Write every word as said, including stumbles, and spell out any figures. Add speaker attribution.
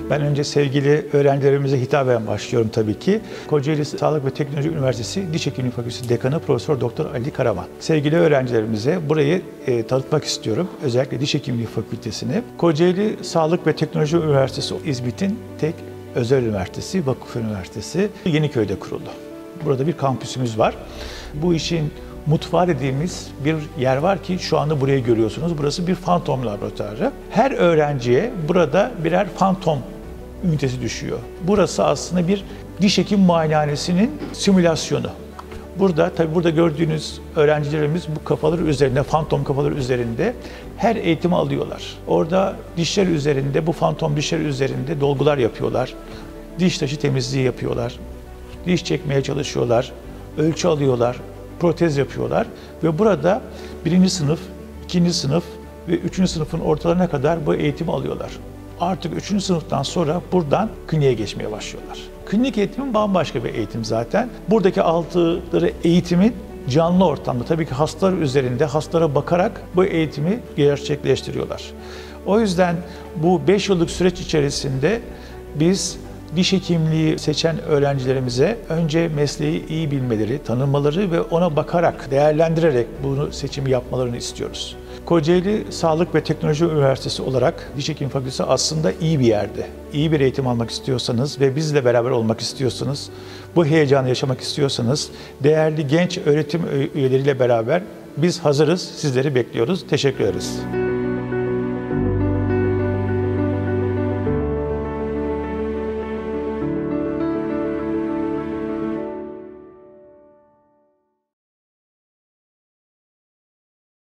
Speaker 1: Ben önce sevgili öğrencilerimize hitaben başlıyorum tabii ki. Kocaeli Sağlık ve Teknoloji Üniversitesi Diş Hekimliği Fakültesi Dekanı Profesör Doktor Ali Karaman. Sevgili öğrencilerimize burayı e, tanıtmak istiyorum. Özellikle Diş Hekimliği Fakültesini. Kocaeli Sağlık ve Teknoloji Üniversitesi İzmit'in tek özel üniversitesi, vakıf üniversitesi Yeniköy'de kuruldu. Burada bir kampüsümüz var. Bu işin mutfağı dediğimiz bir yer var ki şu anda burayı görüyorsunuz. Burası bir fantom laboratuvarı. Her öğrenciye burada birer fantom ünitesi düşüyor. Burası aslında bir diş hekim muayenehanesinin simülasyonu. Burada tabii burada gördüğünüz öğrencilerimiz bu kafaları üzerinde, fantom kafaları üzerinde her eğitimi alıyorlar. Orada dişler üzerinde, bu fantom dişler üzerinde dolgular yapıyorlar. Diş taşı temizliği yapıyorlar. Diş çekmeye çalışıyorlar. Ölçü alıyorlar. Protez yapıyorlar ve burada birinci sınıf, ikinci sınıf ve üçüncü sınıfın ortalarına kadar bu eğitimi alıyorlar. Artık üçüncü sınıftan sonra buradan kliniğe geçmeye başlıyorlar. Klinik eğitimin bambaşka bir eğitim zaten. Buradaki aldıkları eğitimin canlı ortamda, tabii ki hastalar üzerinde, hastalara bakarak bu eğitimi gerçekleştiriyorlar. O yüzden bu beş yıllık süreç içerisinde biz diş hekimliği seçen öğrencilerimize önce mesleği iyi bilmeleri, tanımaları ve ona bakarak, değerlendirerek bunu seçimi yapmalarını istiyoruz. Kocaeli Sağlık ve Teknoloji Üniversitesi olarak Diş Hekimliği Fakültesi aslında iyi bir yerde. İyi bir eğitim almak istiyorsanız ve bizle beraber olmak istiyorsanız, bu heyecanı yaşamak istiyorsanız, değerli genç öğretim üyeleriyle beraber biz hazırız, sizleri bekliyoruz. Teşekkür ederiz.